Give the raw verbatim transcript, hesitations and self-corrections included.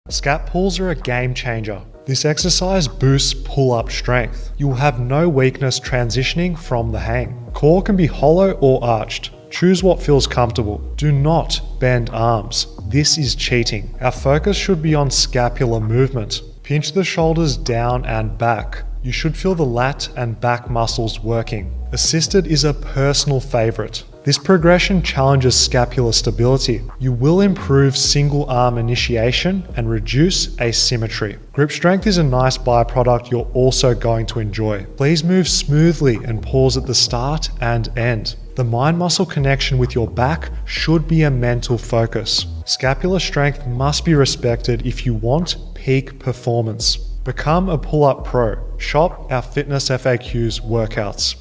Scap pulls are a game changer. This exercise boosts pull-up strength. You will have no weakness transitioning from the hang. Core can be hollow or arched. Choose what feels comfortable. Do not bend arms. This is cheating. Our focus should be on scapular movement. Pinch the shoulders down and back. You should feel the lat and back muscles working. Assisted is a personal favorite. This progression challenges scapular stability. You will improve single arm initiation and reduce asymmetry. Grip strength is a nice byproduct you're also going to enjoy. Please move smoothly and pause at the start and end. The mind-muscle connection with your back should be a mental focus. Scapular strength must be respected if you want peak performance. Become a pull-up pro. Shop our Fitness F A Qs workouts.